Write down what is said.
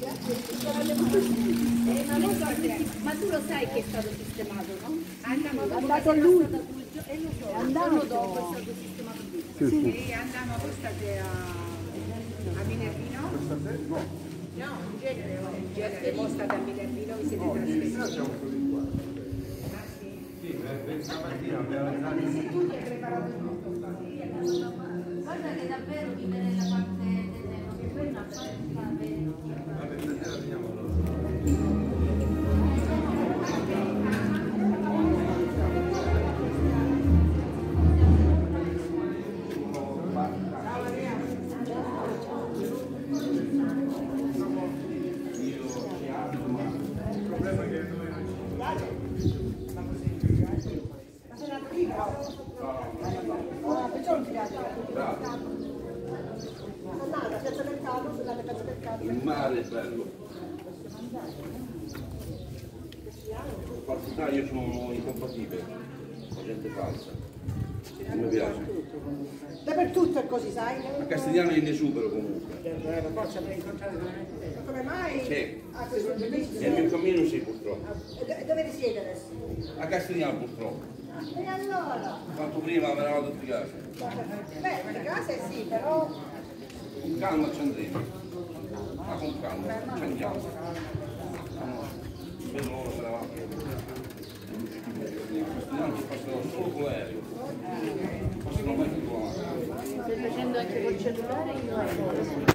Ma tu lo sai che è stato sistemato, no? È andato lui. È andato dopo, è stato sistemato lui. Sì, andiamo state a Minervino? No, in genere voi state a Minervino, vi siete trasferiti. Stamattina abbiamo Tu ti hai preparato tutto. Guarda che davvero vive nella parte del che poi una fa bene. il mare è bello. Falsità, io sono incompatibile, la gente falsa. Non mi piace. Dappertutto è così, sai? A Castigliano è in esubero comunque. Forse avrei incontrato veramente. Come mai? Sì. Ah, questo è bellissimo. Nel mio cammino sì, purtroppo. Dove risiede adesso? A Castigliano purtroppo. E allora? Quanto prima eravamo tutti a casa. Beh, di casa sì, però... Con calma ci andremo. Ma con calma, ci andiamo. Vedo loro se ne vanno. Castigliano ci passano solo con l'aereo. Passano mai più con la macchina. Stai facendo anche col cellulare? Io